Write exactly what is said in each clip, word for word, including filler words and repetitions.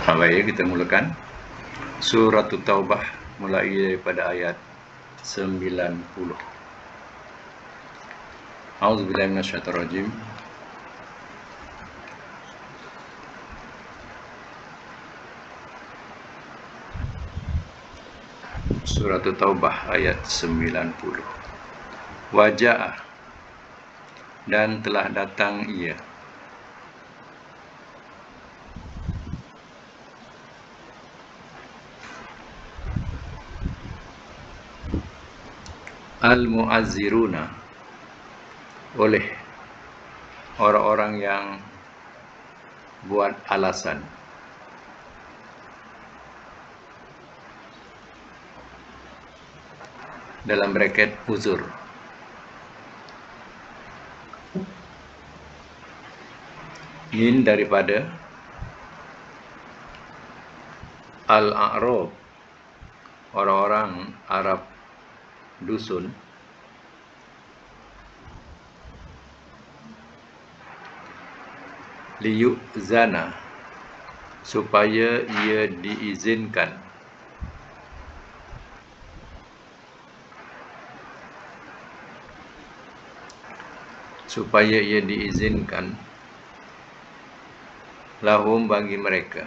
Baik, kita mulakan Surah Taubah mulai daripada ayat sembilan puluh. A'udzubillahi minasyaitonir rajim. Surah Taubah ayat sembilan puluh. Waja'ah, dan telah datang ia, al-mu'azziruna, oleh orang-orang yang buat alasan, dalam bracket uzur, min daripada al-a'rab, orang-orang Arab dusun, liyu'zana, supaya ia diizinkan, supaya ia diizinkan lahum, bagi mereka,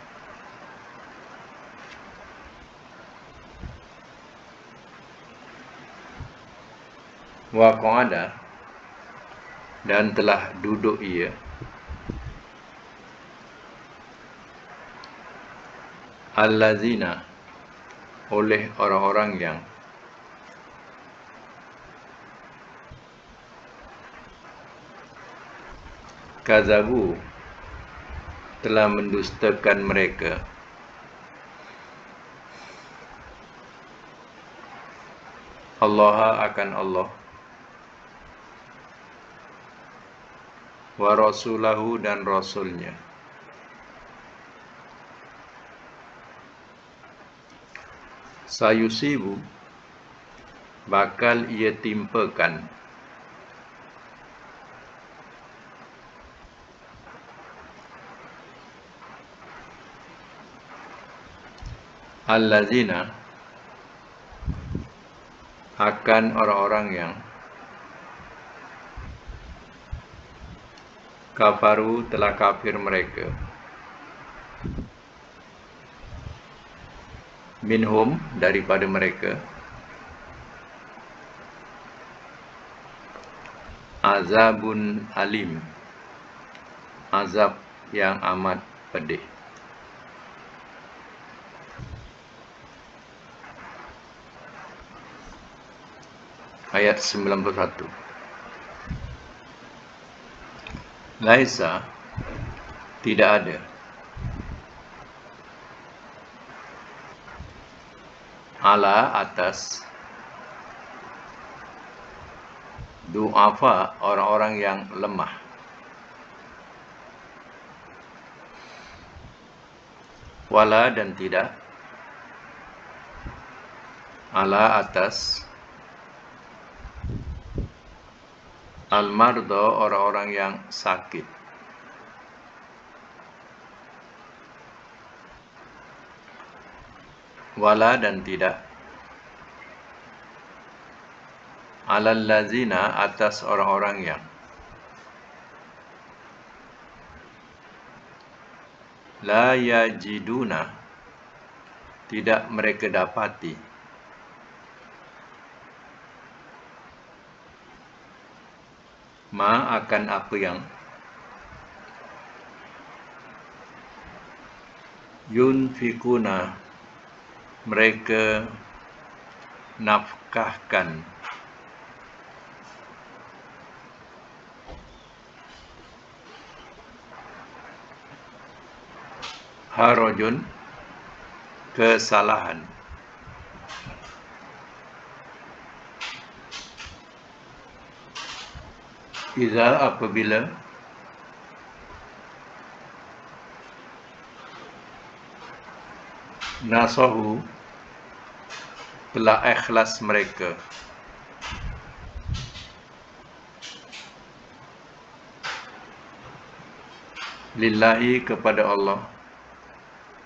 wa qa'ada, dan telah duduk ia, allazina, oleh orang-orang yang kazabu, telah mendustakan mereka, Allah, akan Allah, wa rasulahu, dan rasulnya, sayusibu, bakal ia timpakan, allazina, akan orang-orang yang kafaru, telah kafir mereka, minhum, daripada mereka, azabun alim, azab yang amat pedih. Ayat sembilan puluh satu. Laisa, tidak ada, ala, atas, du'afa, orang-orang yang lemah, wala, dan tidak, ala, atas, al-mardo, orang-orang yang sakit, wala, dan tidak, alal lazina, atas orang-orang yang la yajiduna, tidak mereka dapati, ma, akan apa yang yunfikuna, mereka nafkahkan, harajun, kesalahan, iza, apabila nasahu, telah ikhlas mereka, lillahi, kepada Allah,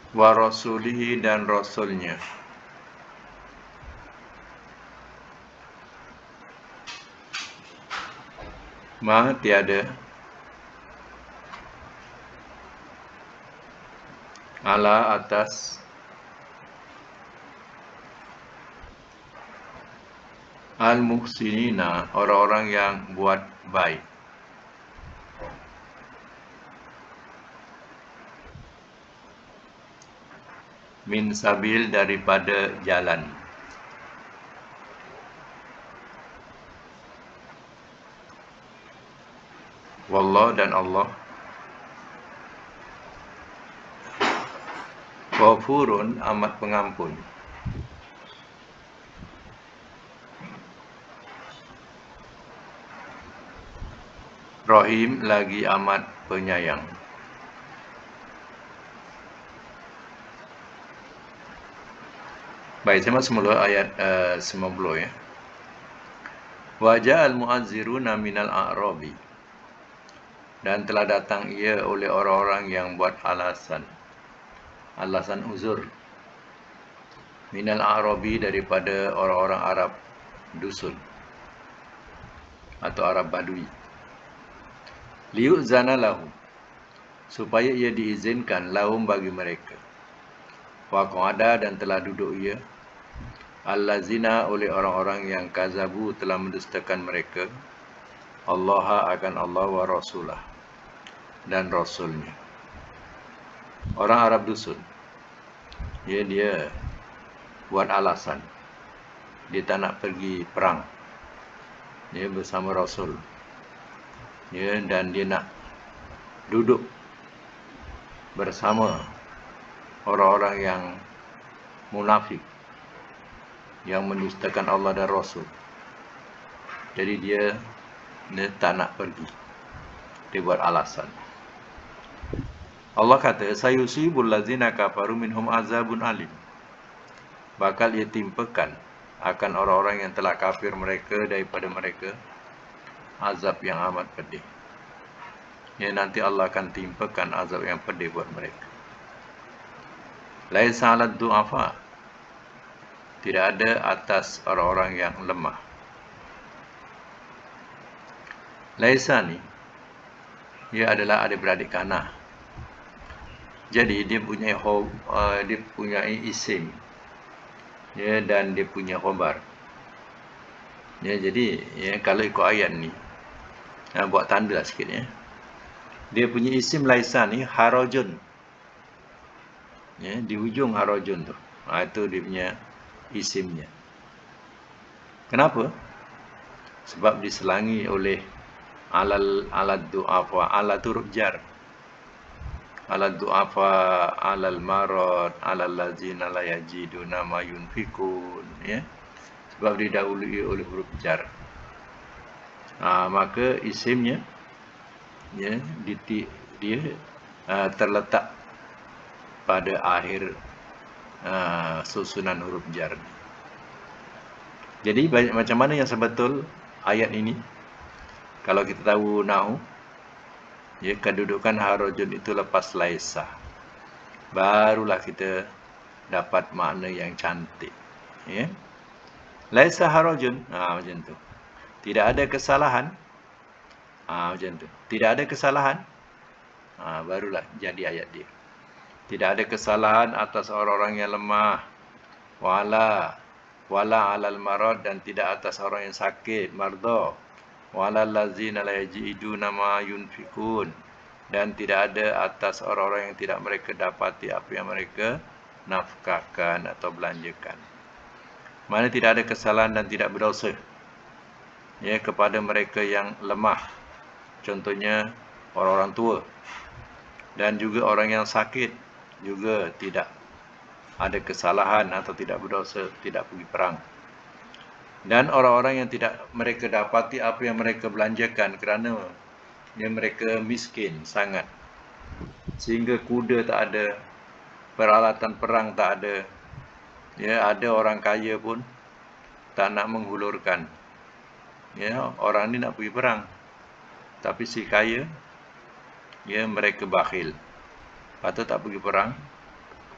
wa rasulihi dan rasulnya. Ma tiada ala atas al-muhsinina orang-orang yang buat baik. Min sabil daripada jalan. Wallah dan Allah Ghafurun amat pengampun. Rahim lagi amat penyayang. Baik, saya masuk mula ayat uh, sembilan puluh ya. Wajah al-mu'azziruna minal a'rabi. Dan telah datang ia oleh orang-orang yang buat alasan. Alasan uzur. Minal a'rabi daripada orang-orang Arab dusun. Atau Arab Badui. Liyu'zana lahum. Supaya ia diizinkan lahum bagi mereka. Wa qa'ada dan telah duduk ia. Allazina oleh orang-orang yang kazabu telah mendustakan mereka. Allah akan Allah wa rasulah. Dan rasulnya. Orang Arab dusun. Ya, dia buat alasan. Dia tak nak pergi perang. Dia bersama Rasul. Ya, dan dia nak duduk bersama orang-orang yang munafik, yang mendustakan Allah dan Rasul. Jadi dia, dia tak nak pergi. Dia buat alasan. Allah kata, sayusibul ladzina kafaru minhum azabun alim. Bakal ia timpakan akan orang-orang yang telah kafir mereka daripada mereka azab yang amat pedih. Ya, nanti Allah akan timpakan azab yang pedih buat mereka. Laisa 'alad du'afa. Tidak ada atas orang-orang yang lemah. Laisa ni, ia adalah adik-beradik kanah. Jadi dia punya uh, dia punya isim. Ya, dan dia punya khobar. Ya, jadi ya, kalau ikut ayat ni, ya, buat tanda sikit ya. Dia punya isim laisa ni harajun. Ya, di hujung harajun tu. Ha, itu dia punya isimnya. Kenapa? Sebab diselangi oleh alal alad du'afa. Ala tu huruf jar. Alad du'afa, alal marad, alal ladzina la yajiduna ma yunfikun, ya. Sebab didahului oleh huruf jar. Ha, maka isimnya ya, di, dia uh, terletak pada akhir uh, susunan huruf jar. Jadi banyak, macam mana yang sebetul ayat ini? Kalau kita tahu nahu, ya, kedudukan harajun itu lepas laisa, barulah kita dapat makna yang cantik. Ya, laisa harajun, ha, macam tu. Tidak ada kesalahan, ha, macam tu. Tidak ada kesalahan, ha, barulah jadi ayat dia. Tidak ada kesalahan atas orang-orang yang lemah. Wala wala alal marad, dan tidak atas orang yang sakit, marda. Wala allazina la yajiduna ma yunfikun, dan tidak ada atas orang-orang yang tidak mereka dapati apa yang mereka nafkahkan atau belanjakan. Mana tidak ada kesalahan dan tidak berdosa, ya, kepada mereka yang lemah. Contohnya orang-orang tua, dan juga orang yang sakit juga tidak ada kesalahan atau tidak berdosa, tidak pergi perang. Dan orang-orang yang tidak mereka dapati apa yang mereka belanjakan kerana yang mereka miskin sangat, sehingga kuda tak ada, peralatan perang tak ada. Ya, ada orang kaya pun tak nak menghulurkan. Ya, orang ni nak pergi perang, tapi si kaya, ya, mereka bakhil, patut tak pergi perang.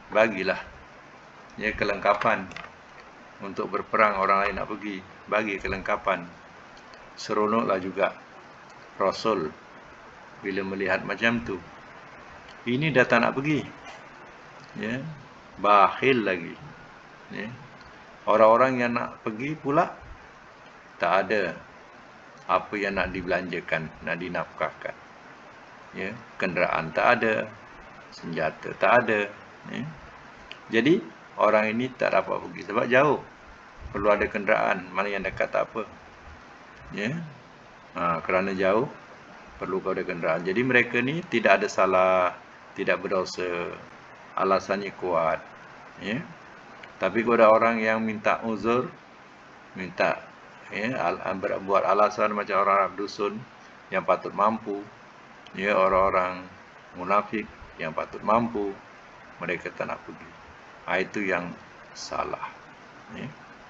bagilah ya kelengkapan untuk berperang. Orang lain nak pergi, bagi kelengkapan. Seronoklah juga Rasul bila melihat macam tu. Ini dah tak nak pergi, ya, bakhil lagi, ya. Orang-orang yang nak pergi pula tak ada apa yang nak dibelanjakan, nak dinafkahkan, ya. Kenderaan tak ada, senjata tak ada, ya. Jadi orang ini tak dapat pergi sebab jauh, perlu ada kenderaan. Mana yang dekat tak apa, ya. Ha, kerana jauh perlu kau ada kenderaan. Jadi mereka ni tidak ada salah, tidak berdosa, alasannya kuat, ya. Tapi kalau ada orang yang minta uzur, minta ya, al buat alasan macam orang Arab dusun yang patut mampu, ya, orang-orang munafik yang patut mampu, mereka tak nak pergi. Ha, itu yang salah, ya.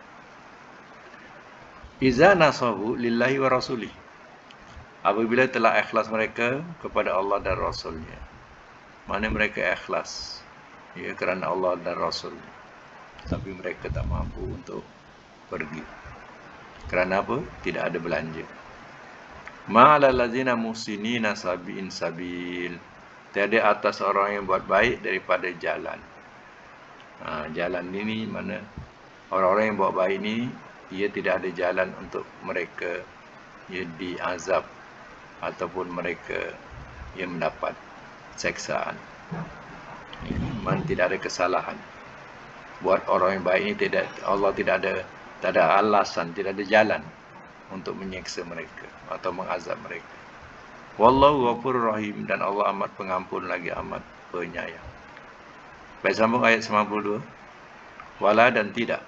Iza nasahu lillahi wa rasulih, apabila telah ikhlas mereka kepada Allah dan Rasulnya. Mana mereka ikhlas, ya, kerana Allah dan Rasulnya, tapi mereka tak mampu untuk pergi. Kerana apa? Tidak ada belanja. Ma'alal ladzina muhsinina sabiin sabil, tiada atas orang yang buat baik daripada jalan. Ha, jalan ini mana orang-orang yang buat baik ini, ia tidak ada jalan untuk mereka ia diazab ataupun mereka yang mendapat seksaan. Mana tidak ada kesalahan. Buat orang yang baik ini tidak, Allah tidak ada tak ada alasan, tidak ada jalan untuk menyeksa mereka atau mengazab mereka. Wallahu ghafurur rahim, dan Allah amat pengampun lagi amat penyayang. Baik, sambung ayat sembilan puluh dua. Wala, dan tidak.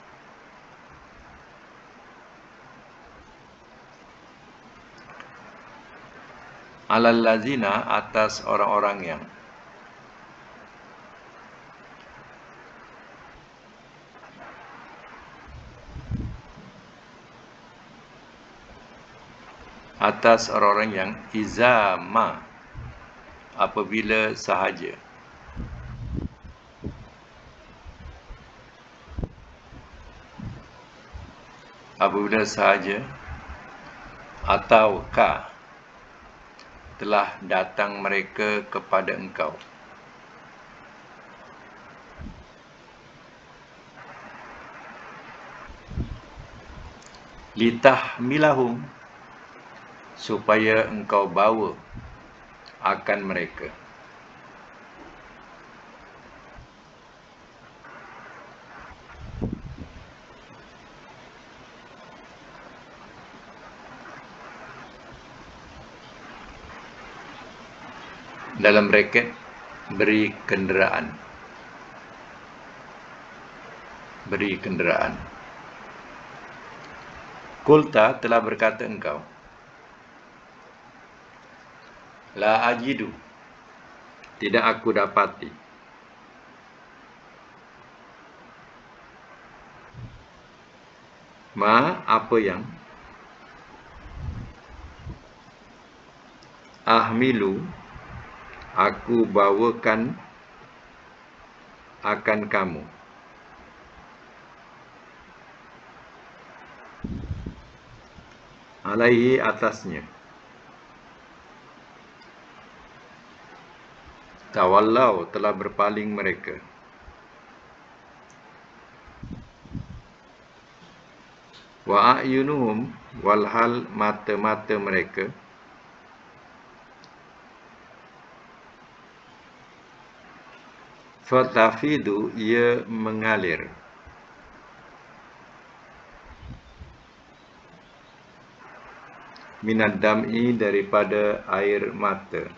Alal lazina, atas orang-orang yang atas orang-orang yang izama, apabila sahaja, apabila sahaja ataukah telah datang mereka kepada engkau, litahmilahum, supaya engkau bawa akan mereka, dalam braket beri kenderaan, beri kenderaan. Kulta, telah berkata engkau, la ajidu, tidak aku dapati, ma, apa yang, ahmilu, aku bawakan akan kamu, alaihi, atasnya. Tawallau, telah berpaling mereka. Wa a'yunuhum, walhal mata-mata mereka, fatafidu, ia mengalir, minad dam'i, daripada air mata,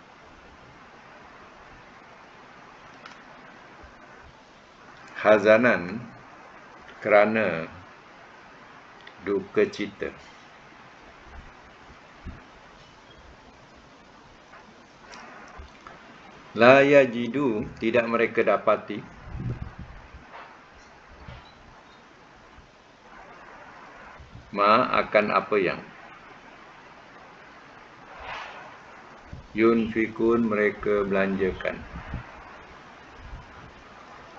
hazanan, kerana duka cita. La yajidu, tidak mereka dapati, ma, akan apa yang, yunfikun, mereka belanjakan,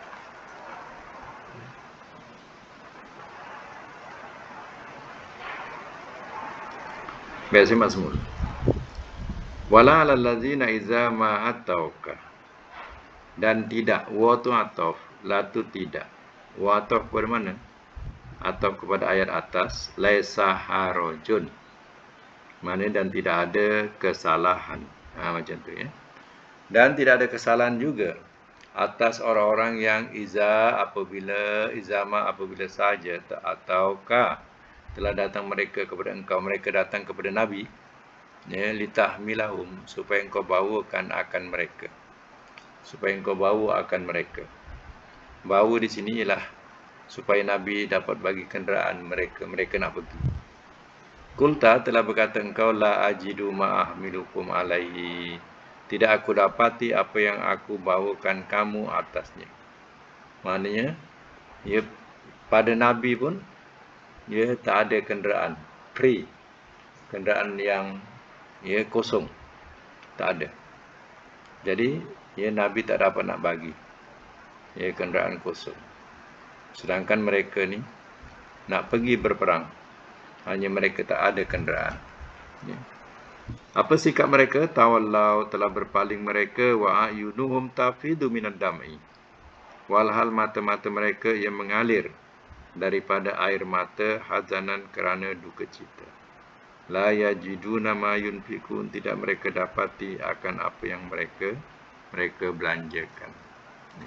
Biasa mazmul. Wala 'alal ladzina idza ma atauka. Dan tidak, wa tu ataf, la tu tidak. Wa ataf kepada mana? Ataf kepada ayat atas, laisa harajun. Mana dan tidak ada kesalahan. Ha, macam tu ya. Dan tidak ada kesalahan juga atas orang-orang yang iza apabila izama apabila saja ataukah telah datang mereka kepada engkau, mereka datang kepada Nabi, ya, litahmilahum, supaya engkau bawakan akan mereka, supaya engkau bawa akan mereka. Bawa di sini ialah supaya Nabi dapat bagi kenderaan mereka, mereka nak pergi. Kulta, telah berkata engkau, la ajidu ma'ahmilukum alaihi, tidak aku dapati apa yang aku bawakan kamu atasnya. Maknanya, ya, pada Nabi pun, ya, tak ada kenderaan, free, kenderaan yang, ya, kosong, tak ada. Jadi, ya, Nabi tak dapat nak bagi, ya, kenderaan kosong. Sedangkan mereka ni nak pergi berperang, hanya mereka tak ada kenderaan. Ya. Apa sikap mereka? Tawallau, telah berpaling mereka, wa ayunuhum tafidu minad dam'i, walhal mata-mata mereka yang mengalir daripada air mata, hazanan, kerana duka cita. La yajiduna ma yunfikun, tidak mereka dapati akan apa yang mereka mereka belanjakan. Ya.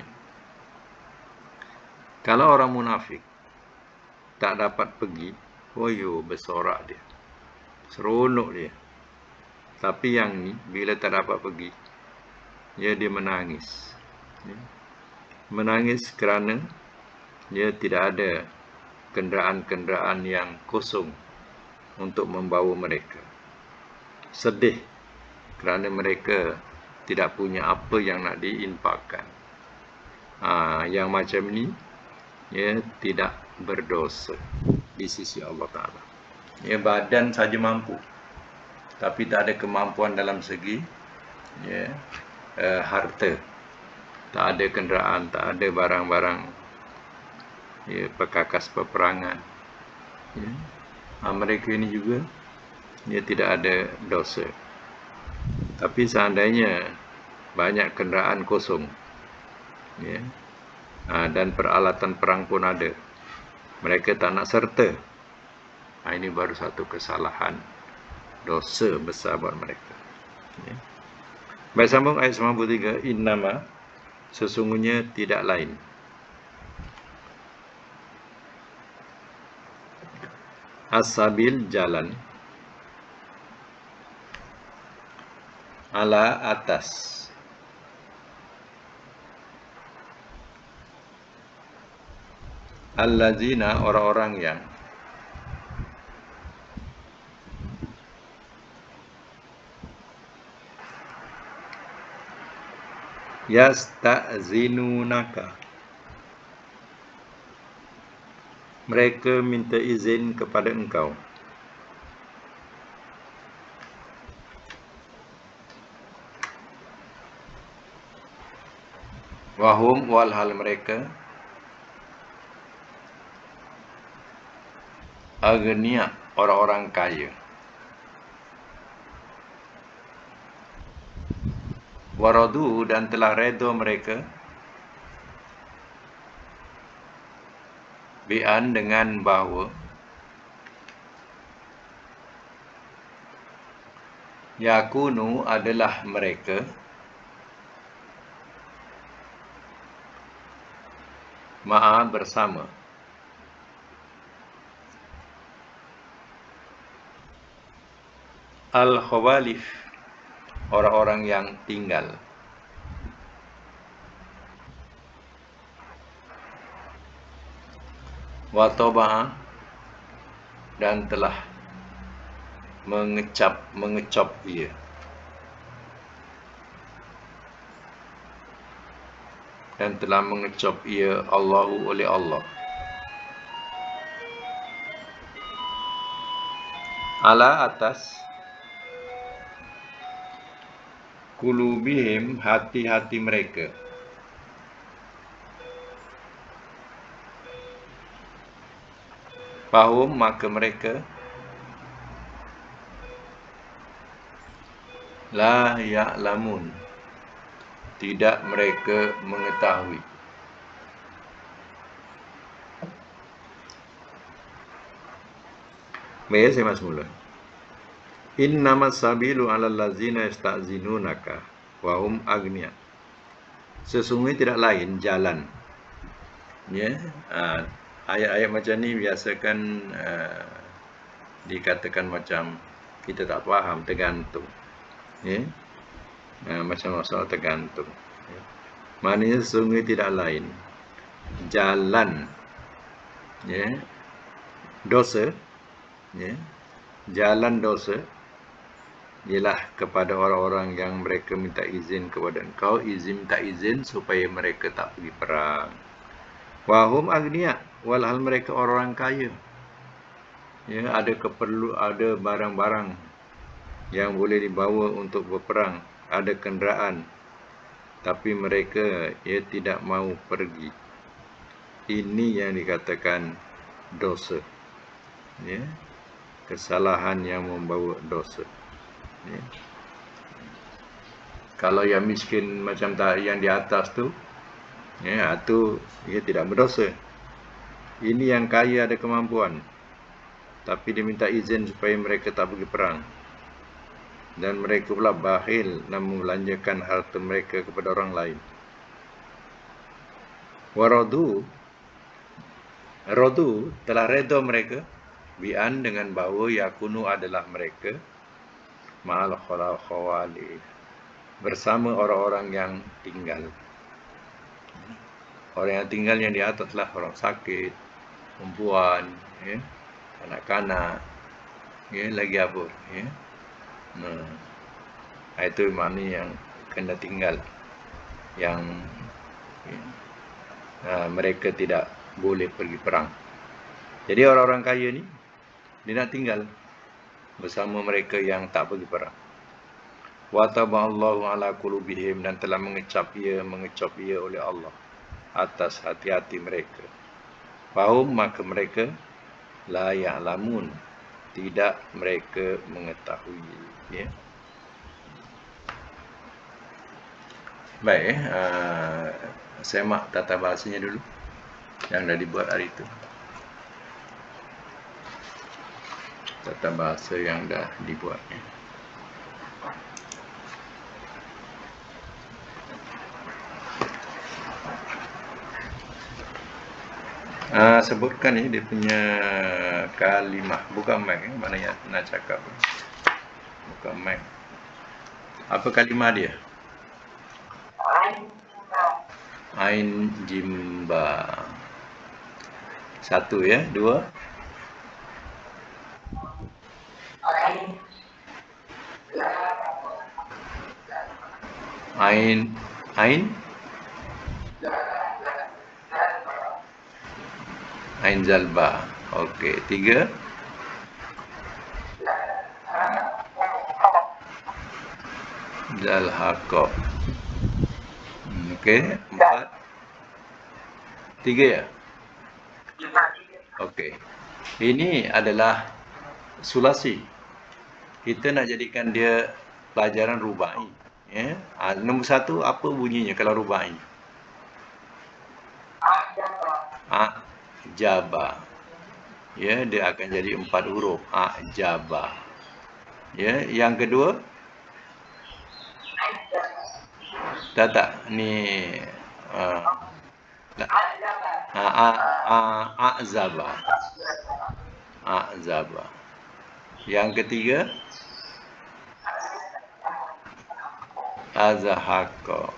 Kalau orang munafik tak dapat pergi, oh yo, bersorak dia, seronok dia. Tapi yang ni, bila tak dapat pergi, ya, dia menangis. Ya. Menangis kerana dia tidak ada kenderaan-kenderaan yang kosong untuk membawa mereka. Sedih kerana mereka tidak punya apa yang nak diinfakkan. Ha, yang macam ni, ya, tidak berdosa di sisi Allah Ta'ala. Ya, badan saja mampu, tapi tak ada kemampuan dalam segi, ya, uh, harta. Tak ada kenderaan, tak ada barang-barang, ya, perkakas peperangan. Ya. Ha, mereka ini juga, ya, tidak ada dosa. Tapi seandainya banyak kenderaan kosong, ya, ha, dan peralatan perang pun ada, mereka tak nak serta, ha, ini baru satu kesalahan, dosa besar buat mereka. Ya. Baik, sambung ayat sembilan puluh tiga. Innama, sesungguhnya tidak lain. As-sabil, jalan. Ala, atas. Allazina, orang-orang yang yasta'zinunaka, mereka minta izin kepada engkau. Wahum, walhal mereka agniya, orang-orang kaya. Waradu, dan telah redha mereka, bi'an, dengan bahawa yakunu, adalah mereka ma'a, bersama, al-khawalif, orang-orang yang tinggal. Wa taba'a, dan telah mengecap mengecap ia, dan telah mengecap ia Allahu, oleh Allah, ala, atas, kulubihim, hati-hati mereka, fahum, maka mereka La ya'lamun. Tidak mereka mengetahui. Baik, saya masuk mula. Innamas sabilu 'alal ladzina yasta'zinunaka wa hum aghnia. Sesungguhnya tidak lain jalan. Ya, uh, ayat-ayat macam ni biasakan uh, dikatakan macam kita tak faham, tergantung. Ya. Uh, macam masalah tergantung. Ya. Maknanya sesungguhnya tidak lain jalan, ya, dosa, ya, jalan dosa ialah kepada orang-orang yang mereka minta izin kepada engkau, izin minta izin supaya mereka tak pergi perang. Wahum agniya, walhal mereka orang kaya. Ya, ada keperlu, ada barang-barang yang boleh dibawa untuk berperang, ada kenderaan, tapi mereka ya tidak mau pergi. Ini yang dikatakan dosa. Ya, kesalahan yang membawa dosa. Ya. Kalau yang miskin macam tak yang di atas tu, ya, itu dia tidak berdosa. Ini yang kaya ada kemampuan, tapi dia minta izin supaya mereka tak pergi perang, dan mereka pula bakhil dan membelanjakan harta mereka kepada orang lain. Waradu, radu telah redha mereka, bi'an dengan bahawa yakunu adalah mereka ma'al khawali, bersama orang-orang yang tinggal. Orang yang tinggal yang di atas lah orang sakit, perempuan, ya, kanak-kanak, ya, lagi apa, ya. Nah, itu maknanya yang kena tinggal, yang ya, uh, mereka tidak boleh pergi perang. Jadi orang-orang kaya ni dia nak tinggal bersama mereka yang tak pergi perang. Wa taballahu ala qulubihim, dan telah mengecap ia, mengecap ia oleh Allah atas hati-hati mereka. Fahum, maka mereka la ya'lamun, tidak mereka mengetahui. Ya. Baik, uh, semak tata bahasanya dulu yang dah dibuat hari itu. Tata bahasa yang dah dibuatnya. Uh, sebutkan ni dia punya kalimah, bukan mic, eh? Mana yang nak cakap, bukan mic. Apa kalimah dia? Ain jimba. Satu, ya. Dua. Ain, ain, ain zalba. Okey, tiga. Zal hakok. Okey, empat. Tiga, ya. Okey. Ini adalah sulasi. Kita nak jadikan dia pelajaran rubai. Ya. Ha, nombor satu, apa bunyinya kalau rubai? Ajaba. Ya, dia akan jadi empat huruf. Ajaba. Ya, yang kedua, tak tak ni uh, azaba. Azaba. Yang ketiga, azahako.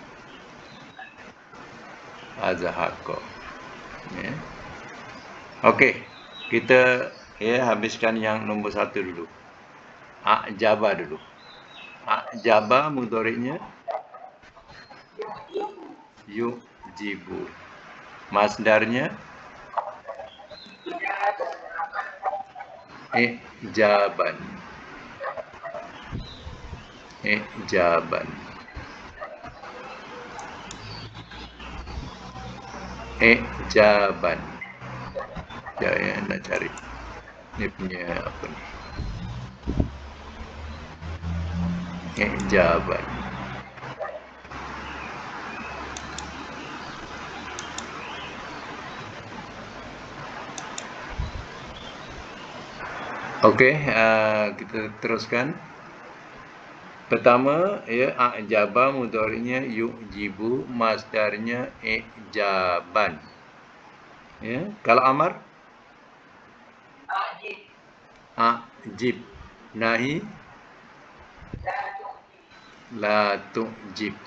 Azahako. Ya. Okey, kita ya habiskan yang nombor satu dulu. Ajaba dulu. Ajaba mudhari'nya yujibu. Masdarnya ijaban. Ijaban. Ijaban. Ya, ya, nak cari ni punya apa ni? i'jaban. Okey, uh, kita teruskan. Pertama, ya, a'jaba mudhari'nya yu'jibu, masdarnya i'jaban. Ya, kalau amar? A'jib. A'jib. Nahi? La tu'jib.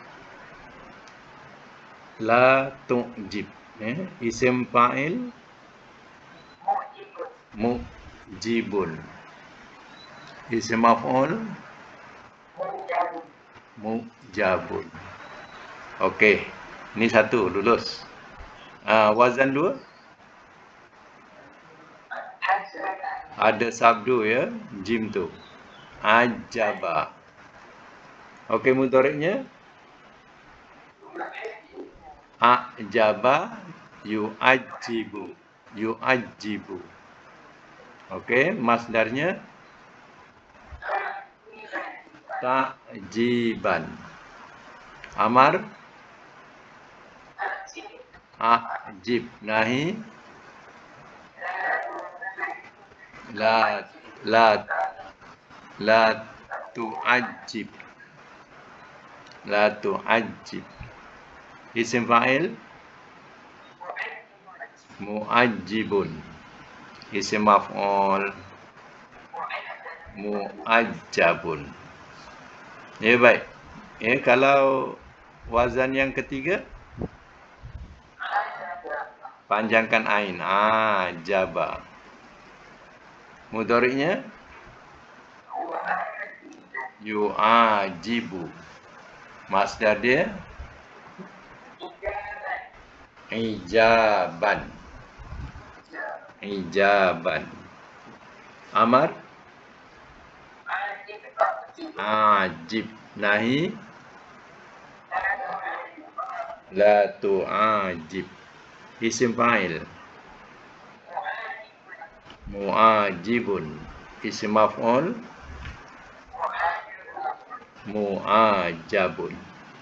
La tu'jib. Ya, isim fa'il? Mu'jibun. Mujibun. Isim maf'ul mujabun. Mujabun. Okey, ni satu lulus. Ah, uh, wazan dua ada sabdu ya, jim tu. Ajaba. Okey, mudhari'nya ajaba yu'ajibu. Yu'ajibu. Okey, masdarnya ta'jiban. Amar a'jib. Nahi la la la tu'ajib. La tu'ajib. Isim fa'il mu'ajibun. Isim maf'ul mu'ajjabun. Ya, baik. Ya, kalau wazan yang ketiga panjangkan ain. Ah, jaba. Mudhari'nya yu'ajibu. Masdar dia ijaban. Ijaban. Amar ajib. Nahi la tu'ajib. Isim fa'il mu'ajibun. Isim maf'ul mu'ajabun.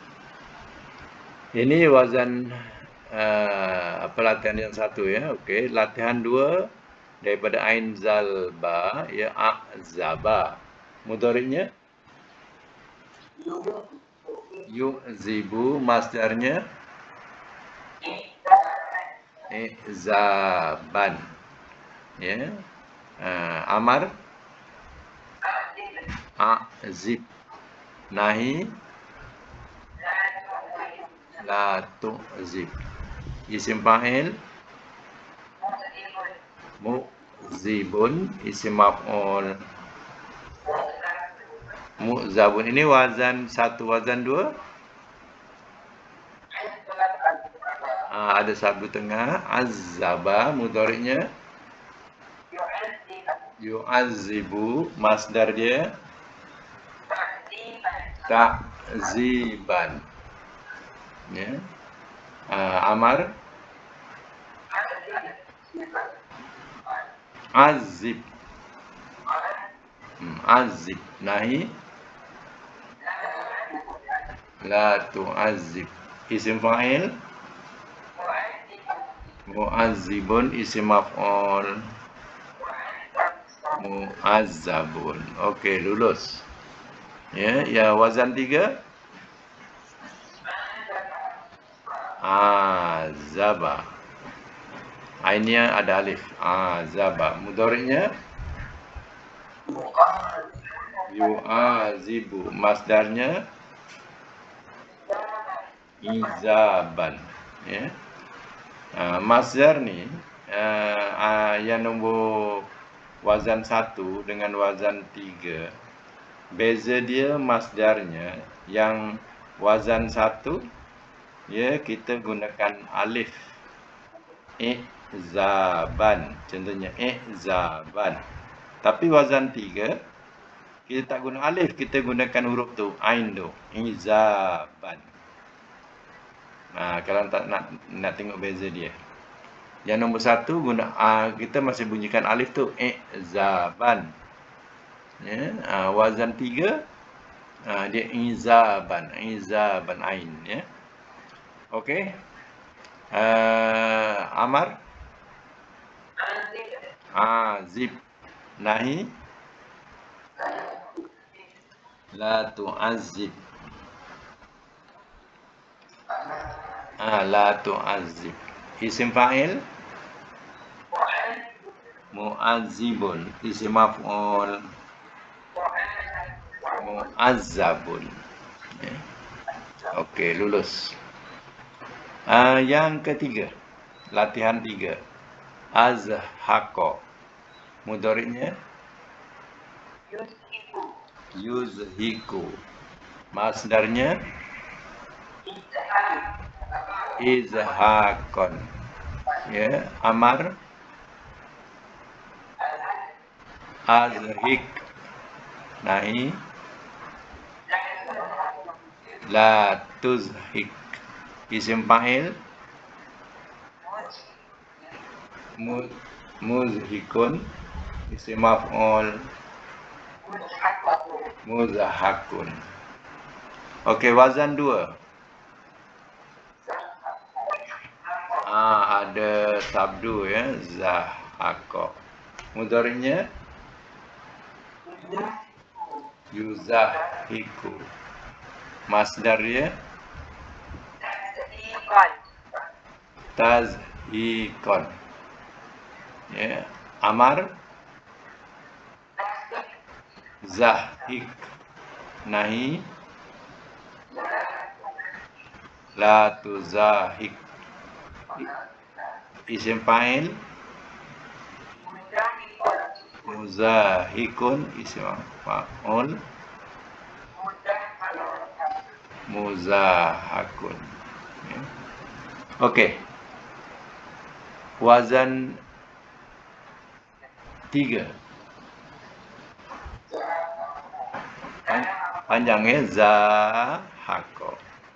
Ini wazan uh, pelatihan yang satu ya. Okey, latihan dua daripada ain zal ba ya, a'zaba. Mudhari'nya yu'zibu, masdarnya i'zaban. Ya. Uh, amar a'zib. Nahi la tu'zib. Isim fa'il mu'zibun. Isim maf'ul mu'zabun. Ini wazan satu, wazan dua ah, ada sabdu tengah. Azzaba, mudhari'nya yu'azzibu. Masdar dia ta'ziban. Ya. Uh, amar azib. Hmm, azib. Nahi la tu'azib. Isim fa'il mu'azzibun. Isim maf'ul mu'azzabun. Okey, lulus. Ya, ya, wazan tiga azaba. Ainnya ada alif. Azaba. Mudhari'nya yu'azibu. Masdarnya izaban. Ya. Uh, masdar ni uh, uh, yang nombor wazan satu dengan wazan tiga, beza dia masdarnya. Yang wazan satu ya, kita gunakan alif. I'zaban. Contohnya i'zaban. Tapi wazan tiga kita tak guna alif, kita gunakan huruf tu, ain tu, izaban. Nah, kalau tak nak nak tengok beza dia. Yang nombor satu guna uh, kita masih bunyikan alif tu, i'zaban. Ya, uh, wazan tiga Uh, dia izaban, izaban ain ya. Okey. Uh, amar? Ah, zib. Nahi? La tu'azzib. Ah, la tu'azzib. Isim fa'il? Mu'azzibun. Isim maf'ul? Mu'azzabun. Ya. Okey, lulus. Uh, yang ketiga, latihan tiga. Azhaqa. Mudhari'nya? Yuzhiku. Masdarnya? Izhaqan. Ya, amar? Azhik. Nahi? La tuzhik. Isim fa'il? Muzhikun. Isim maf'ul? Muzahakun. Okey, wazan dua. Ah, ada sabdu ya, zahaqa. Mudhari'nya? Yuzahiku. Masdar dia? Tazhikon. Ya, amar? Zahik. Nahi? La tuzahik. Isim fa'il? Muzahikun. Isim maf'ul? Muzahakun. Ya. Okey. Wazan tiga. Panjang ya, zahaqa.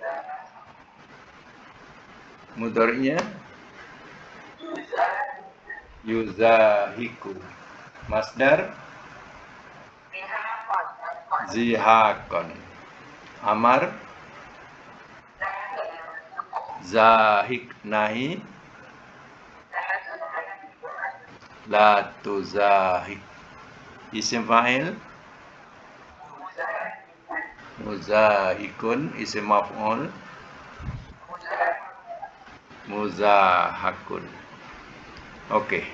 Mudhari'nya? Yuzahiku. Masdar? Zihaqan. Amar? Zahik. Nahi? La tuzahik. Isim fa'il? Muzahikun. Isim maf'ul? Muzahakun. Okey.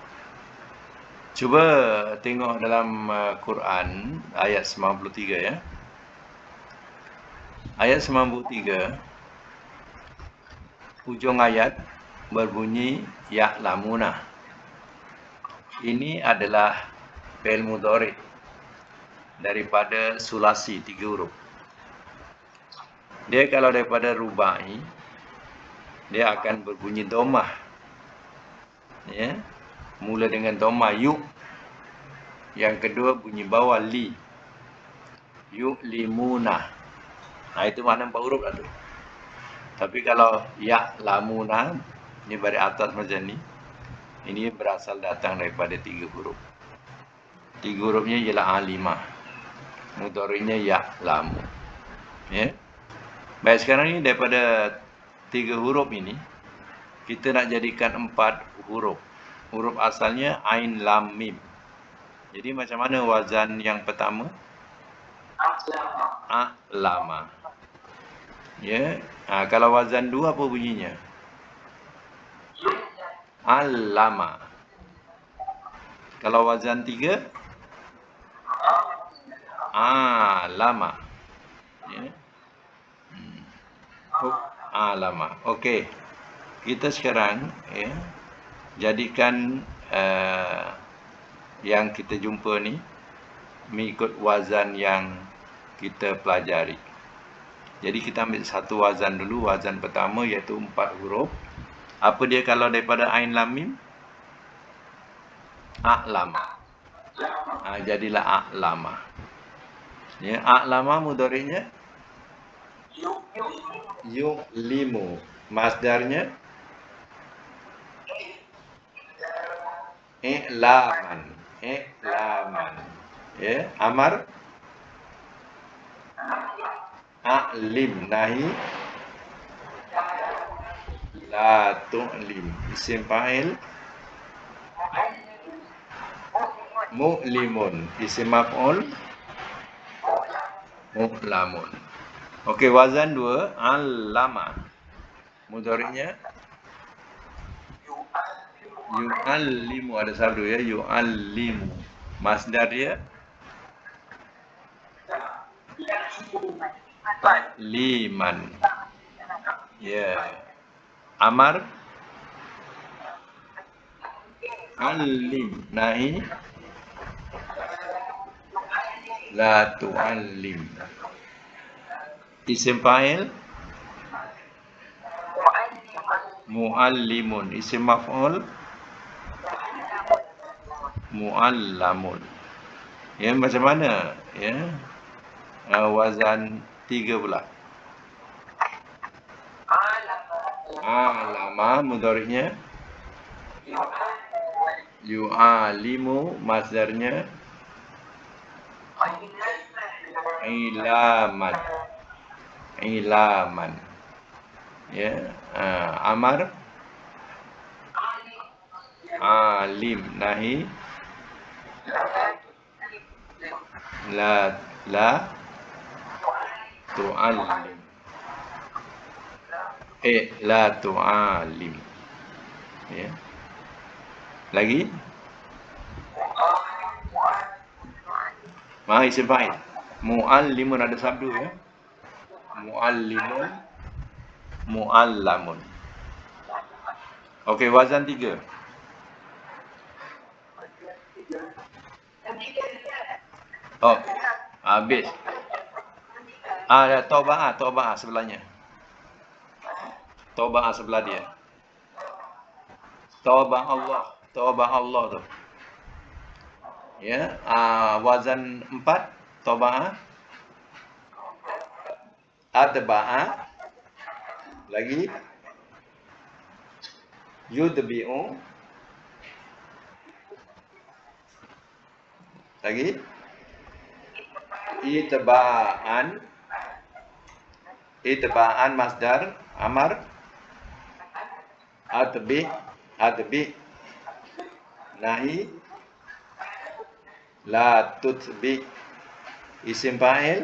Cuba tengok dalam uh, Quran ayat sembilan puluh tiga ya. Ayat sembilan puluh tiga, ujung ayat berbunyi ya'lamuna. Ini adalah fi'il mudhari' daripada sulasi tiga huruf. Dia kalau daripada rubai, dia akan berbunyi dhammah. Ya. Mula dengan dhammah yu. Yang kedua bunyi bawah li. Yu'limuna. Nah, itu makna empat huruf lah tu. Tapi kalau ya'lamuna, ini dari atas macam ni, ini berasal datang daripada tiga huruf. Tiga hurufnya ialah alimah. Mudhari'nya ya'lamu. Ya. Baik, sekarang ni daripada tiga huruf ini, kita nak jadikan empat huruf. Huruf asalnya ain lam mim. Jadi macam mana wazan yang pertama? A'lama. Ya. Ha, kalau wazan dua apa bunyinya? Al-lama. Kalau wazan tiga? Ah, lama. Ya. Hmm. Oh, ah, lama. Okey. Kita sekarang ya, jadikan uh, yang kita jumpa ni mengikut wazan yang kita pelajari. Jadi kita ambil satu wazan dulu. Wazan pertama iaitu empat huruf. Apa dia kalau daripada ain lam mim? A'lama. Ha, jadilah a'lama. Ya, a'lama mudhari'nya yu'limu. Masdarnya i'laman. I'laman. Ya, amar A'lim nahi la tu'lim. Isim fa'il mu'limun. Isim maf'ul mu'lamun. Okey, wazan dua, allama. Mudhari'nya yu'allimu, ada sabdu ya, yu'allimu. Masdar dia liman. Ya. Yeah. Amar allim nahi la tu'allim. Isim fa'il mu'allimun. Isim maf'ul mu'allamun. Ya, macam mana? Ya. Uh, wazan tiga pula. Alama mudhari'nya yu'alimu, masdarnya ilaman. Ilaman. Ya, uh, amar alim nahi la la tu'allim. Eh, la tu'alim. Ya. Lagi? Ma isim fa'il. Mu'allimun, ada sabdu ya. Mu'allimun, mu'allamun. Okey, wazan tiga. Oh, habis. Ah, ada toba'ah, toba'ah sebelahnya. Toba'ah sebelah dia. Toba'ah Allah, toba'ah Allah tu. Ya, ah, wazan empat, toba'ah. Atba'ah. Lagi yudbi'u. Lagi itba'an. Itba'an masdar amar. Atbi, atbi nahi la tutbi. Isim fa'il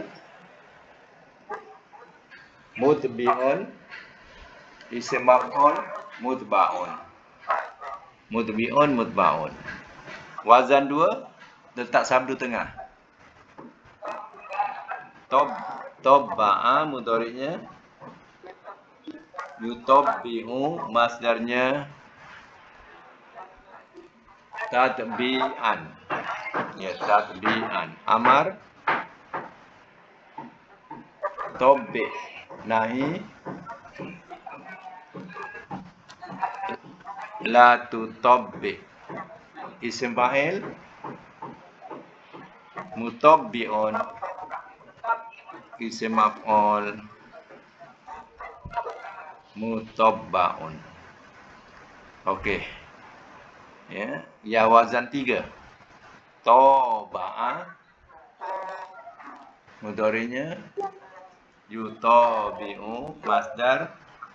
mutbi'un. Isim maf'ul mutba'un. Mutbi'un mutba'un. Wazan dua, letak sabdu tengah. Tob, tobba'a mudhari'nya yutobbi'u, masdarnya tatbi'an. Ya, tatbi'an. Amar tobbi nahi la tutobbi. Isim fa'il mutobbi'un. Isim maf'ul mutobba'un. Okey. Ya, ya wazan tiga. Toba'ah mudhari'nya yutobi'u, masdar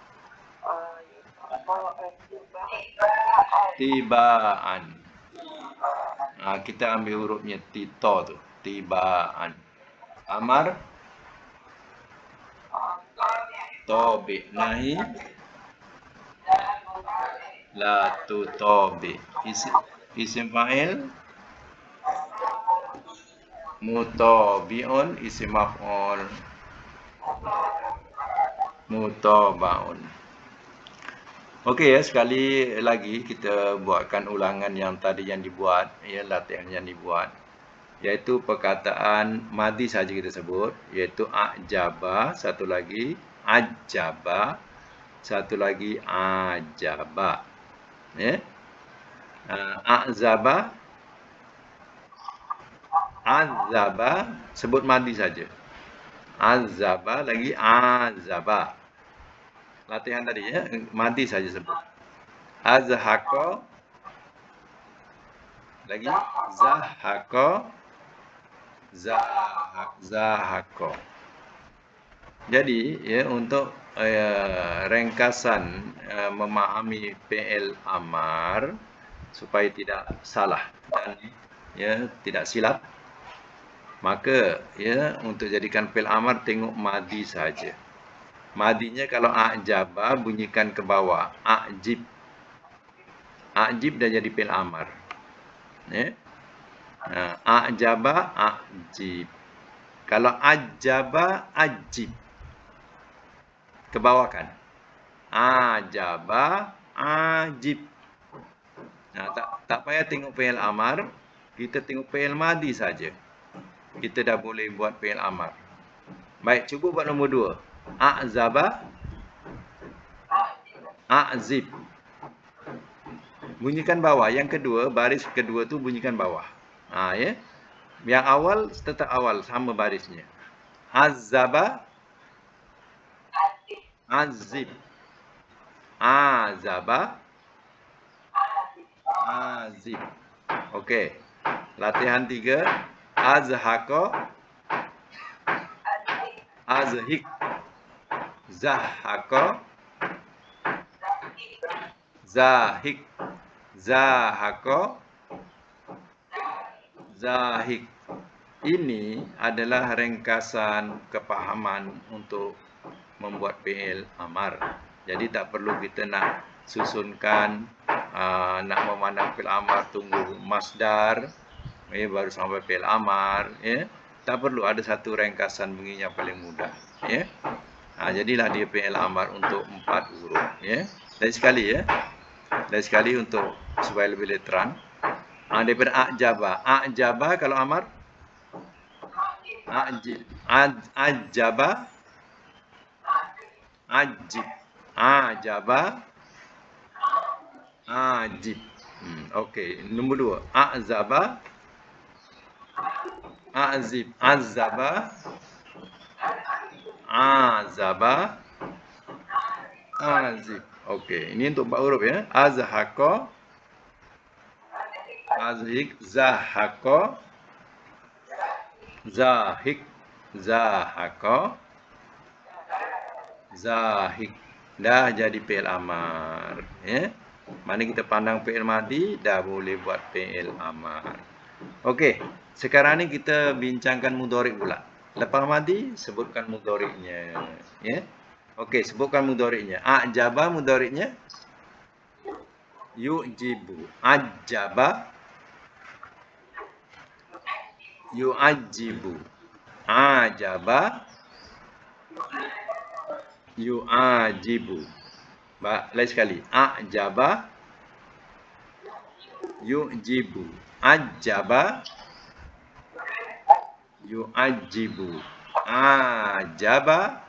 tiba'an. Nah, kita ambil hurufnya tito tu, tiba'an. Amar tobi nahi la tutobi. Isim, isim fa'il mutobi'un. Isim maf'ul mutoba'un. Okey ya, sekali lagi kita buatkan ulangan yang tadi yang dibuat, ya, latihan yang dibuat, iaitu perkataan madhi saja kita sebut, iaitu ajaba, satu lagi ajaba, satu lagi ajaba. Ya. Uh, azaba, azaba, sebut madhi saja. Azaba, lagi azaba. Latihan tadi ya, madhi saja sebut. Azhaqo, lagi zahaqo, zahaq, zahaqo. Jadi ya untuk uh, ringkasan uh, memahami P L amar supaya tidak salah dan ya tidak silap, maka ya untuk jadikan P L amar tengok madi saja. Madinya kalau a'jaba bunyikan ke bawah, a'jib. A'jib dah jadi P L amar. Ya. Nah, a'jaba a'jib. Kalau ajaba ajib. Ke bawah kan? Ajaba ajib. Nah, tak tak payah tengok fi'il amar, kita tengok fi'il madi saja. Kita dah boleh buat fi'il amar. Baik, cuba buat nombor dua. A'zaba a'zib. Bunyikan bawah. Yang kedua, baris kedua tu bunyikan bawah. Ha, ya. Yang awal tetap awal sama barisnya. Azaba azib. Azaba azib. Okey. Latihan tiga. Azhaqo azhik. Zahaqo zahik. Zahaqo zahik. Ini adalah ringkasan kepahaman untuk membuat fi'il amar. Jadi tak perlu kita nak susunkan, uh, nak memandang fi'il amar tunggu masdar, eh, baru sampai fi'il amar. Ya. Tak perlu, ada satu ringkasan begini yang paling mudah. Ya. Ha, jadilah dia fi'il amar untuk empat huruf. Ya. Dari sekali ya. Dari sekali untuk supaya lebih letteran. Ha, daripada a'jaba. A'jaba kalau amar? Ajib. Ajaba ajib. Ajaba ajib. Hmm, okey, nombor dua. A'zaba azib. Azaba azaba azib. Okey, ini untuk empat huruf ya. Azhaqa azhik. Zahaqo zahik. Zahaqo zahik. Dah jadi fi'il amar. Ya. Mana kita pandang fi'il madi, dah boleh buat fi'il amar. Okey. Sekarang ni kita bincangkan mudhari' pula. Lepas madi, sebutkan mudhari'nya. Ya. Okey, sebutkan mudhari'nya. A'jaba mudhari'nya? Yu'jibu. Ajaba yu'ajibu. Ajaba yu'ajibu. Baik, lain sekali. A'jaba yu'jibu. Ajaba yu'ajibu. Ajaba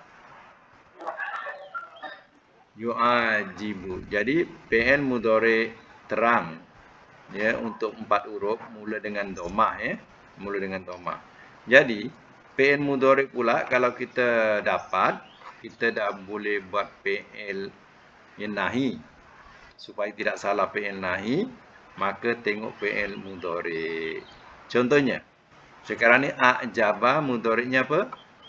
yu'ajibu. Jadi fi'il mudhari' terang ya untuk empat huruf mula dengan dhammah ya. Mula dengan dhammah. Jadi fi'il mudhari' pula kalau kita dapat, kita dah boleh buat fi'il nahi. Supaya tidak salah fi'il nahi, maka tengok fi'il mudhari'. Contohnya, sekarang ni a'jaba mudhari'nya apa?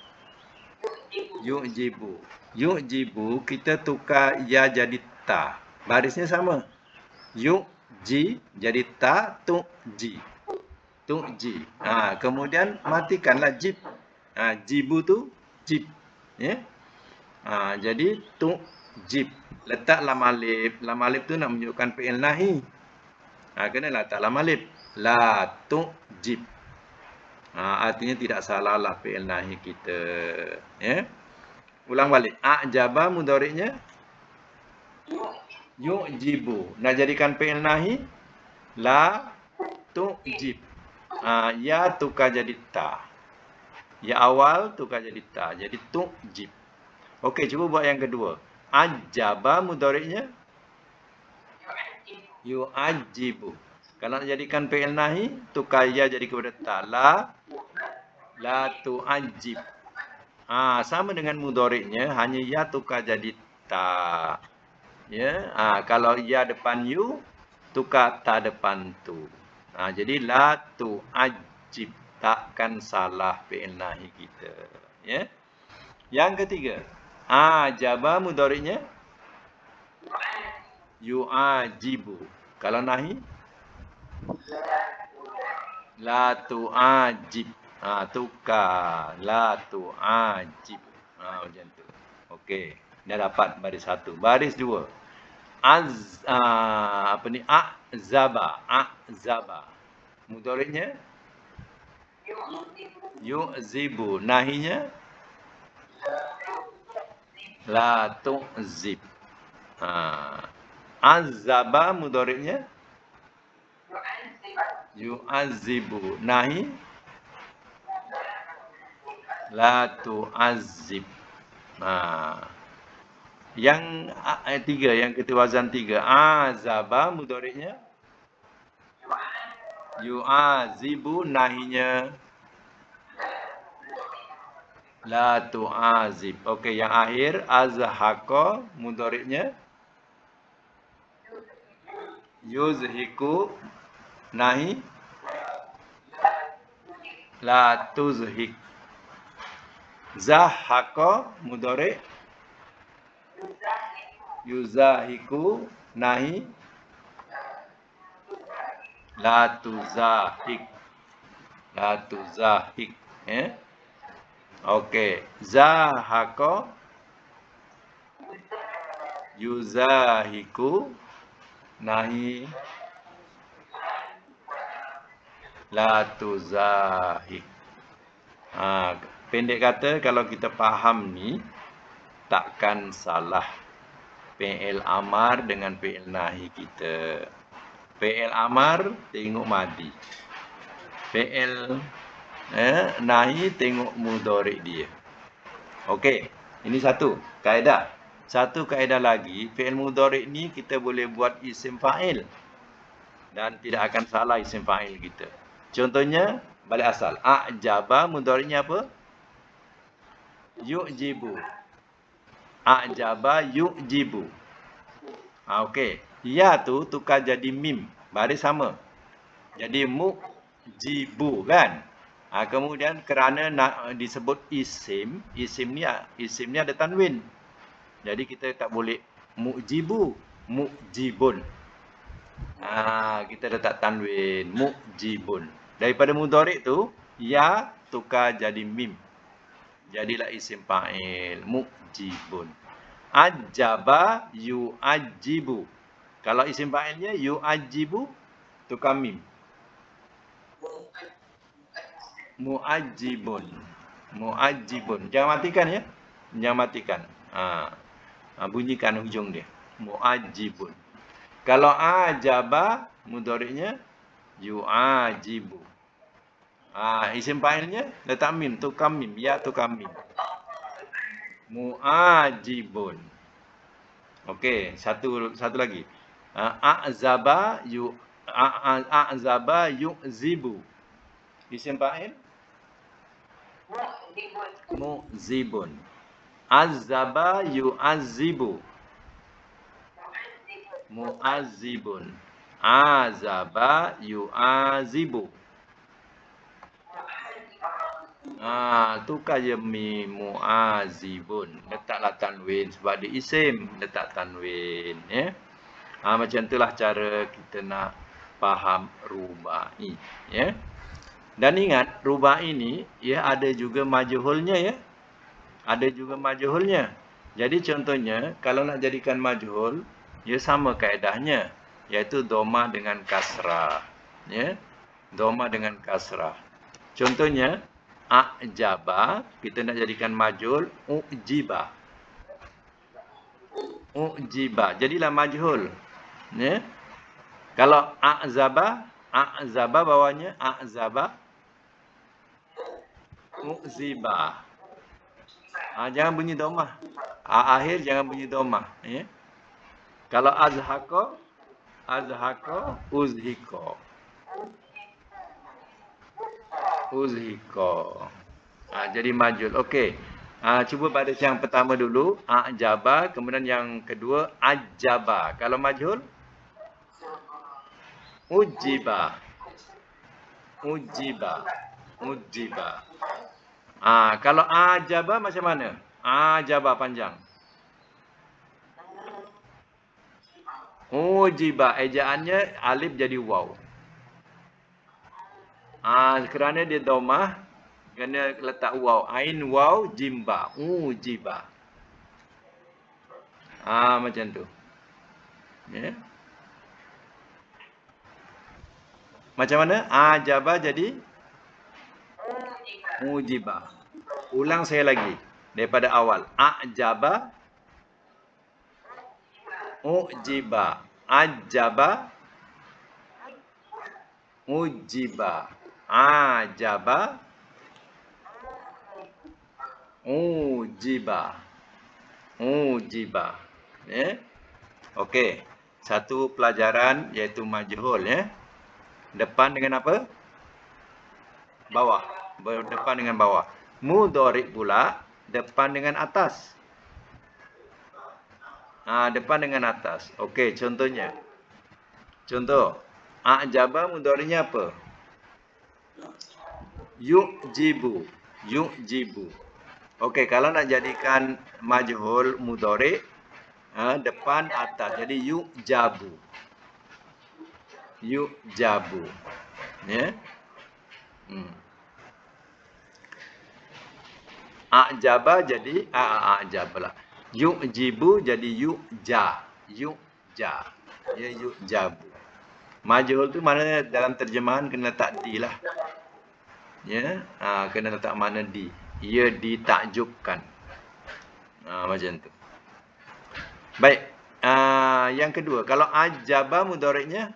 Yu'jibu. Yu'jibu kita tukar ya jadi ta. Barisnya sama. Yu'ji jadi ta, tu'ji. Tu'ji. Ha, kemudian matikanlah jib. Ha, jibu tu jib. Ya. Ha, jadi tu'jib. Letak lam alif. Lam alif tu nak menunjukkan fi'il nahi. Ha, kena letak lam alif. La tu'jib. Ha, artinya tidak salah lah fi'il nahi kita. Ya. Ulang balik. A'jaba mudhari'nya? Yu'jibu. Nak jadikan fi'il nahi? La tu'jib. Ha, ya tukar jadi ta. Ya awal tukar jadi ta. Jadi tu'jib. Okey, cuba buat yang kedua. Ajaba mudhari'nya? Yu'ajibu. Kalau nak jadikan fi'il nahi, tukar ya jadi kepada ta. La la tu'ajib. Ha, sama dengan mudhari'nya, hanya ya tukar jadi ta. Ya, ha, kalau ya depan you, tukar ta depan tu. Ha, jadi la tu'ajib, takkan salah fi'il nahi kita. Ya. Yang ketiga, ajaba mudhari'nya yu'ajibu. Kalau nahi, la tu'ajib. Ha, tukar. La tu'ajib. Ha, macam tu. Okey. Dah dapat baris satu. Baris dua. Az, uh, apa ni? A'zaba. A'zaba. Mudhari'nya yu'zibu. Nahinya la tu'zib. Ha. Azaba mudhari'nya yu'azibu. Nahi la tu'azib. Ha. Yang eh, tiga, yang ketiga wazan tiga. Azaba mudhari'nya yu'azibu. Nahinya la tu'azib. Okey, yang akhir azhaqa mudhari'nya yuzhiku. Nahi la tuzhik. Zahaqa mudhari' yuzahiku. Nahi la tuzahik. La tuzahik. Eh? Okey. Zahaqa yuzahiku. Nahi la tuzahik. Ha, pendek kata, kalau kita faham ni, takkan salah fi'il amar dengan fi'il nahi kita. Fi'il amar tengok madi. Fi'il eh, nahi tengok mudhari' dia. Okey, ini satu kaedah. Satu kaedah lagi, fi'il mudhari' ni kita boleh buat isim fa'il dan tidak akan salah isim fa'il kita. Contohnya balik asal. A'jaba mudhari'nya apa? Yu'jibu. A'jaba yu'jibu. Ha, okey. Ya tu tukar jadi mim. Baris sama. Jadi mu'jibu kan? Ha, kemudian kerana nak disebut isim, isim ni isim ni ada tanwin. Jadi kita tak boleh mu'jibu, mu'jibun. Ha, kita letak tanwin mu'jibun. Daripada mudhari' tu, ya tukar jadi mim. Jadilah isim fa'il, mu'jibun. Ajaba yu'ajibu. Kalau isim fa'ilnya yu'ajibu, tukar mim. Mu'ajibun. Mu'ajibun. Jangan matikan ya. Jangan matikan. Ha. Ha, bunyikan hujung dia. Mu'ajibun. Kalau ajaba, mudhari'nya yu'ajibu. Ah, isim fa'ilnya letak mim, tukar mim, ya tukar mim. Mu'ajibun. Okey, satu satu lagi. A'zaba yu a'zaba yu'zibu. Isim fa'il mu'zibun. Azaba yu'azibu. Mu'azibun. Azaba yu'azibu. Ah, tukar je mim, mu'azibun. Letaklah tanwin sebab dia isim, letak tanwin ya. Ah, macam itulah cara kita nak faham rubai ya. Dan ingat rubai ni ya ada juga majhulnya ya. Ada juga majhulnya. Jadi contohnya kalau nak jadikan majhul, ya sama kaedahnya, iaitu dhammah dengan kasrah ya. Dhammah dengan kasrah. Contohnya a'jaba, kita nak jadikan majhul u'jiba. U'jiba, jadilah majhul. Ya. Kalau a'zaba, a'zaba bawahnya a'zaba u'ziba. Ha, jangan bunyi dhammah. A akhir jangan bunyi dhammah, ya. Kalau azhaqa, azhaqa uzhiqa. Uzhiqa. Ha, jadi majhul. Okey. Ha, cuba pada yang pertama dulu, a'jaba, kemudian yang kedua ajaba. Kalau majhul ujiba. Ujiba. Ujiba. Ah, ha, kalau ajaba macam mana? Ajaba panjang. Ujiba. Ejaannya alif jadi waw. Ah, kerana dia domah, kena letak waw. Ain waw jimba. Ujiba. Ah, macam tu. Ya. Yeah. Macam mana? Ajaba jadi ujiba. Ulang saya lagi daripada awal. Ajaba ujiba. Ajaba ujiba. Ajaba ujiba. Ujiba. Ya. Okey. Satu pelajaran iaitu majhul ya. Depan dengan apa? Bawah. Berdepan dengan bawah. Mudhari pula depan dengan atas. Ah, depan dengan atas. Okey, contohnya. Contoh, a'jaba mudhari'nya apa? Yu'jibu. Yu'jibu. Okey, kalau nak jadikan majhul mudhari', ah, depan atas. Jadi yu'jabu. Yu'jabu. Ya. Hmm. A'jaba jadi a'jaba lah. Yu'jibu jadi yu'ja. Yu'ja. Ya, yu'jabu. Majhul tu mana dalam terjemahan kena letak di lah. Ya, ha, kena letak mana di. Ia ditakjubkan. Ha, macam tu. Baik. Ha, yang kedua, kalau ajaba mudhari'nya,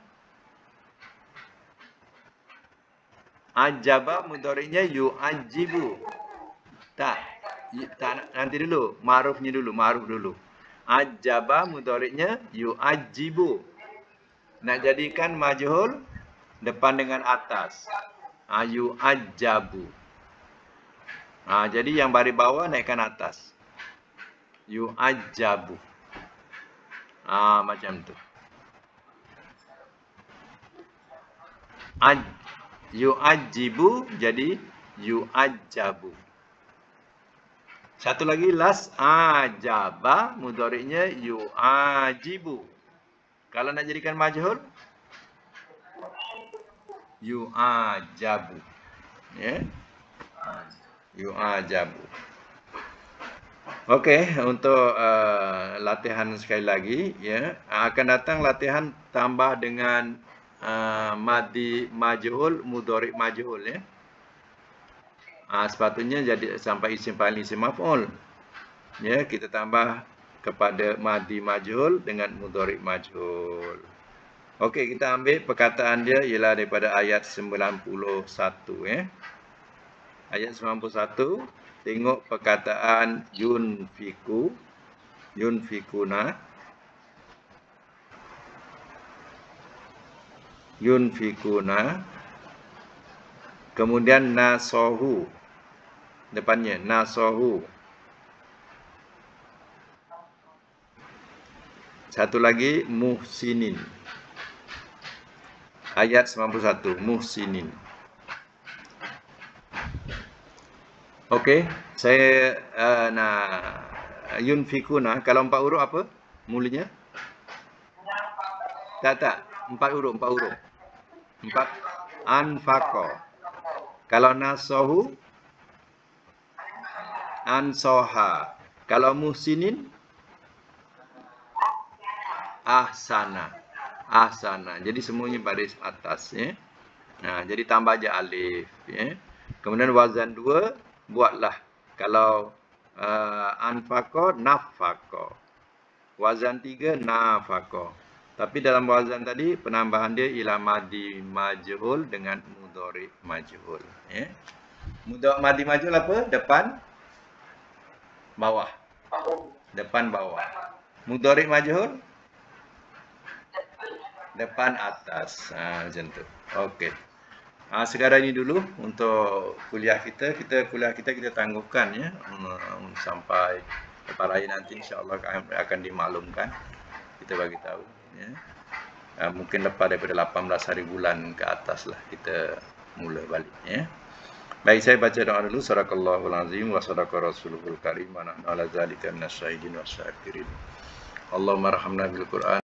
ajaba mudhari'nya yu'ajibu. Tak. Tak, nanti dulu. Ma'rufnya dulu. Ma'ruf dulu. Ajaba mudhari'nya yu'ajibu. Nak jadikan majhul depan dengan atas. Ha, yu'ajabu. Ha, jadi yang baris bawah naikkan atas. Yu'ajabu. Ha, macam tu. Aj, yu'ajibu jadi yu'ajabu. Satu lagi las ajaba mudhari'nya yu'ajibu. Kalau nak jadikan majhul yu'ajabu. Ya. Yu'ajabu. Okey, untuk uh, latihan sekali lagi ya, akan datang latihan tambah dengan uh, madi majhul, mudhari' majhul ya. Ah, sepatutnya jadi sampai isim fa'il isim maf'ul. Ya, kita tambah kepada madi majhul dengan mudhari' majhul. Okey, kita ambil perkataan dia ialah daripada ayat sembilan puluh satu ya. Ayat sembilan puluh satu, tengok perkataan yunfiku, yunfikuna. Yunfikuna. Kemudian nasohu. Depannya nasohu. Satu lagi muhsinin. Ayat sembilan puluh satu, muhsinin. Okey, saya uh, nak yunfikuna. Kalau empat huruf apa mulanya? Tak, tak. Empat huruf, empat huruf. Empat. Anfaqa. Kalau nasohu, ansoha. Kalau muhsinin, ahsana. Ahsana. Jadi semuanya baris atas ya. Nah, jadi tambah je alif ya. Kemudian wazan dua buatlah. Kalau uh, anfaqa, nafaqa. Wazan tiga nafaqa. Tapi dalam wazan tadi penambahan dia ialah madi majhul dengan mudhari' majhul ya. Mudhari' madi majhul apa? Depan bawah. Depan bawah. Mudhari' majhul depan atas. Ha, macam tu. Okey. Ha, sekadar ini dulu untuk kuliah kita. Kita kuliah kita kita tangguhkan ya. Um, sampai lepas raya nanti insya-Allah akan dimaklumkan. Kita bagi tahu ya. Ha, mungkin lepas daripada lapan belas hari bulan ke atas lah kita mula balik ya. Baik, saya baca doa dulu. Sadaqallahul azim wa sadaqa rasuluhul karim wa nahnu ala dzalika minasyahidin wasyakirin. Allahumma arhamna bil Qur'an